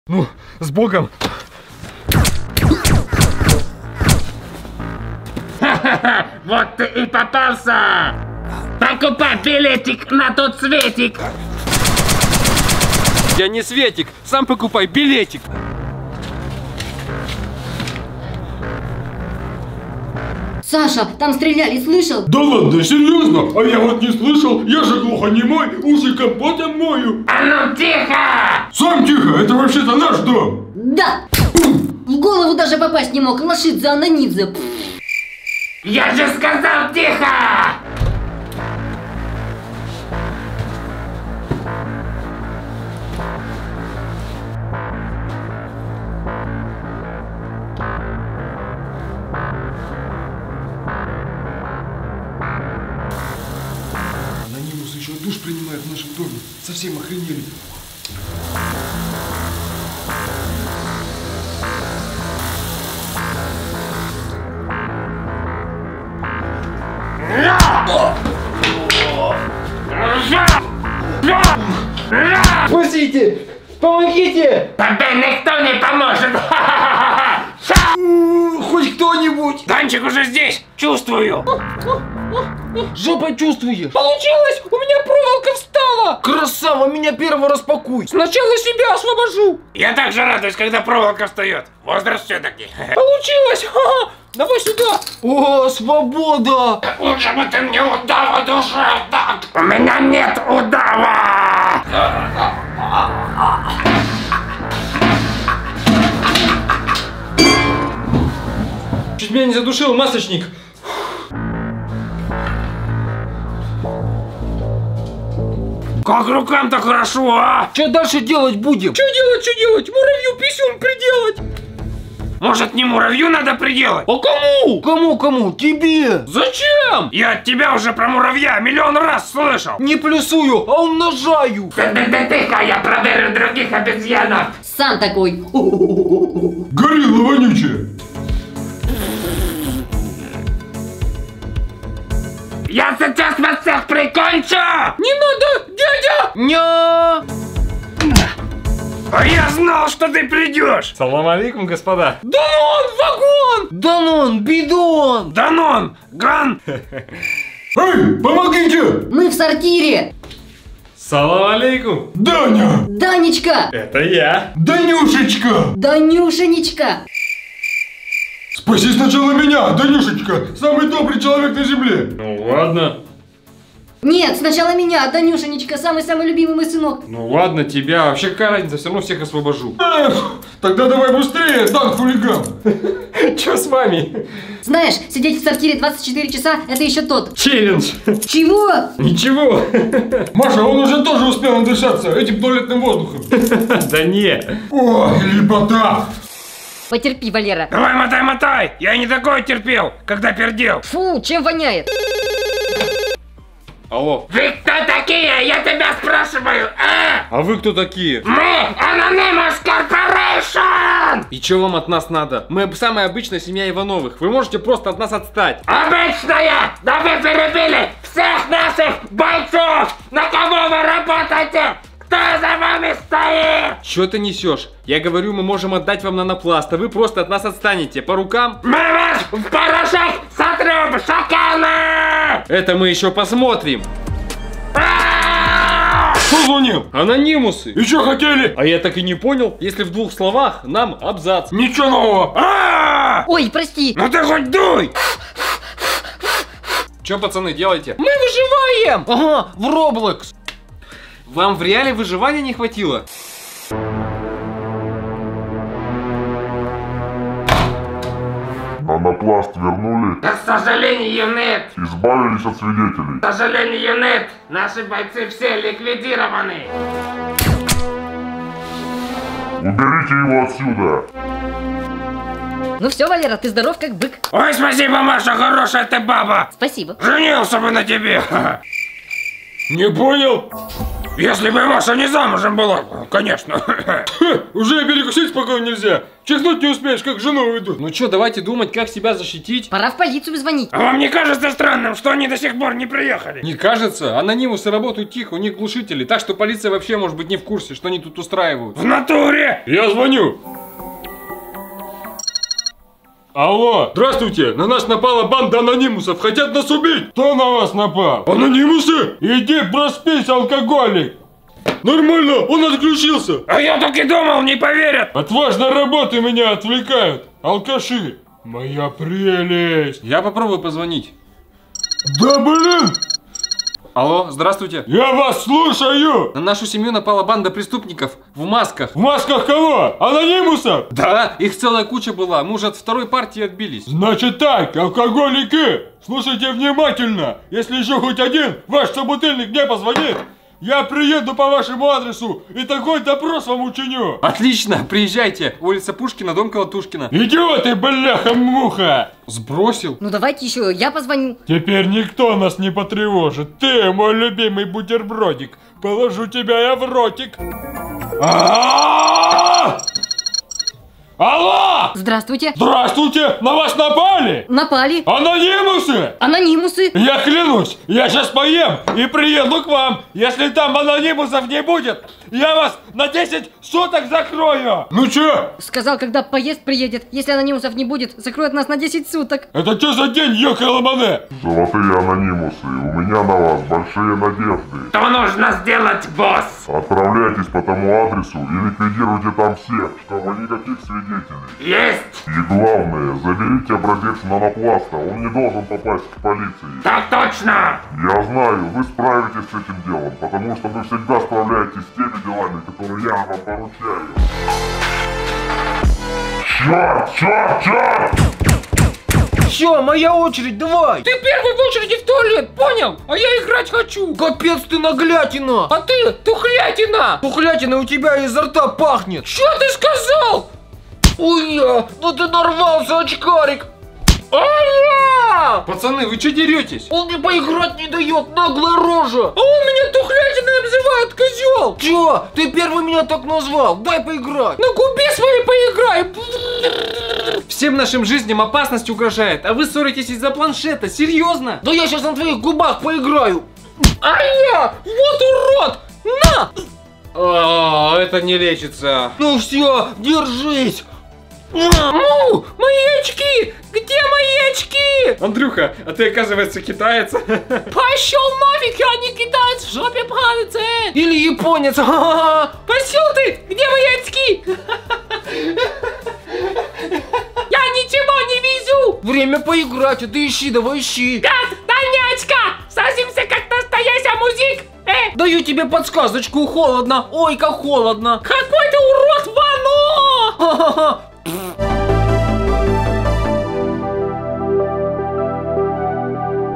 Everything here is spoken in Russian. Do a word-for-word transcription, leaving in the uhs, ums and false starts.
Ну, с Богом. Ха-ха-ха, вот ты и попался. Покупай билетик на тот светик. Я не Светик, сам покупай билетик. Саша, там стреляли, слышал? Да ладно, серьезно? А я вот не слышал, я же глухонемой, уши компотом мою. А ну тихо! Сам тихо, это вообще-то наш дом. Да! В голову даже попасть не мог, Лошидзе Ананидзе. Я же сказал тихо! Анонимус еще душ принимает в нашем доме. Совсем охренели. Спасите! Помогите! Тебе никто не поможет! Хоть кто-нибудь! Танчик уже здесь! Чувствую! Жопа чувствуешь? Получилось! У меня проволока встала! Красава, меня первого распакуй! Сначала себя освобожу! Я так же радуюсь, когда проволока встает. Возраст все-таки. Получилось! Ха-ха! Давай сюда! О, свобода! Лучше бы ты мне удава душа так! У меня нет удава! Чуть меня не задушил масочник. Как рукам-то хорошо, а? Что дальше делать будем? Что делать, что делать? Муравью писюн приделать! Может, не муравью надо приделать? А кому? Кому, кому? Тебе! Зачем? Я от тебя уже про муравья миллион раз слышал! Не плюсую, а умножаю! Да-да-да, тихо, я проверю других обезьянов! Сам такой. Горилла вонючая. Я сейчас вас всех прикончу! Не надо, дядя! Ня! А я знал, что ты придешь! Салам алейкум, господа! Данон, вагон! Данон, бидон! Данон! Ган! Эй, помогите! Мы в сортире. Салам алейкум! Даня! Данечка! Это я! Данюшечка! Данюшенечка! Спаси сначала меня, Данюшечка! Самый добрый человек на земле! Ну ладно. Нет, сначала меня, Данюшенечка, самый-самый любимый мой сынок. Ну ладно, тебя. Вообще какая разница, все равно всех освобожу. Эх, тогда давай быстрее, Дан хулиган! Че с вами? Знаешь, сидеть в сортире двадцать четыре часа, это еще тот. Челлендж. Чего? Ничего. Маша, он уже тоже успел надышаться этим туалетным воздухом. Да не. О, лепота! Потерпи, Валера. Давай, мотай, мотай! Я не такое терпел, когда пердел! Фу, чем воняет? Алло. Вы кто такие? Я тебя спрашиваю, а? А вы кто такие? Мы Anonymous Corporation! И что вам от нас надо? Мы самая обычная семья Ивановых. Вы можете просто от нас отстать. Обычная! Да вы перебили всех наших бойцов! На кого вы работаете? Кто за вами стоит? Что ты несешь? Я говорю, мы можем отдать вам нанопласт, а вы просто от нас отстанете. По рукам? Мы вас в порошок сотрем, шакалы! Это мы еще посмотрим. Кто звонил? Анонимусы. И что хотели? А я так и не понял. Если в двух словах, нам абзац. Ничего нового! А! Ой, прости. Ну ты хоть дуй! Че, пацаны, делаете? Мы выживаем! Ага, в Roblox. Вам в реале выживания не хватило? Нанопласт вернули, К сожалению, нет! избавились от свидетелей. К сожалению, нет! Наши бойцы все ликвидированы! Уберите его отсюда. Ну все, Валера, ты здоров как бык. Ой, спасибо, Маша, хорошая ты баба! Спасибо. Женился бы на тебе! Не понял? Если бы Маша не замужем была, конечно. Уже и перекусить спокойно нельзя. Чихнуть не успеешь, как жену уйдут. Ну чё, давайте думать, как себя защитить. Пора в полицию звонить. А вам не кажется странным, что они до сих пор не приехали? Не кажется, анонимусы работают тихо, у них глушители, так что полиция вообще может быть не в курсе, что они тут устраивают. В натуре! Я звоню. Алло, здравствуйте, на нас напала банда анонимусов, хотят нас убить. Кто на вас напал? Анонимусы? Иди проспись, алкоголик. Нормально, он отключился. А я так и думал, не поверят. От важной работы меня отвлекают, алкаши. Моя прелесть. Я попробую позвонить. Да блин, Алло, здравствуйте. я вас слушаю. На нашу семью напала банда преступников в масках. В масках кого? Анонимусов? Да, их целая куча была, мы уже от второй партии отбились. Значит так, алкоголики, слушайте внимательно. Если еще хоть один ваш собутыльник мне позвонит, я приеду по вашему адресу и такой допрос вам учиню. Отлично, приезжайте. Улица Пушкина, дом Колотушкина. Идиоты, бляха-муха. Сбросил. Ну давайте еще, я позвоню. Теперь никто нас не потревожит. Ты, мой любимый бутербродик, положу тебя я в ротик. А-а-а! Алло! Здравствуйте. Здравствуйте! На вас напали? Напали. Анонимусы! Анонимусы. Я клянусь, я сейчас поем и приеду к вам. Если там анонимусов не будет, я вас на десять суток закрою. Ну чё? Сказал, когда поезд приедет, если анонимусов не будет, закроют нас на десять суток. Это что за день, ёкаламане? Золотые анонимусы, у меня на вас большие надежды. Что нужно сделать, босс? Отправляйтесь по тому адресу и ликвидируйте там всех, чтобы никаких свидетелей. Есть! И главное, заберите образец нанопласта, он не должен попасть к полиции. Так точно! Я знаю, вы справитесь с этим делом, потому что вы всегда справляетесь с теми делами, которые я вам поручаю. Черт, черт, черт! Все, моя очередь, давай. Ты первый в очереди в туалет, понял? А я играть хочу. Капец ты наглятина. А ты тухлятина. Тухлятина у тебя изо рта пахнет. Что ты сказал? Ой, я, ну ты нарвался, очкарик. Ай-я! Пацаны, вы что деретесь? Он мне поиграть не дает, наглая рожа. А он меня тухлятиной обзывает, козел. Че? Ты первый меня так назвал, дай поиграть. На губе своей поиграй. Всем нашим жизням опасность угрожает, а вы ссоритесь из-за планшета, серьезно? Да я сейчас на твоих губах поиграю. Ай-я! Вот урод! На! О, это не лечится. Ну все, держись. Ну, мои очки! Где мои очки? Андрюха, а ты, оказывается, китаец. Пошел нафиг, я не китаец, в жопе палец. Или японец. Пошел ты, где мои очки? Я ничего не везу. Время поиграть, а ты ищи, давай ищи. Гад, дай мне очка, садимся как настоящий музик. Э, даю тебе подсказочку, холодно. Ой, как холодно. Какой ты урод, Вано!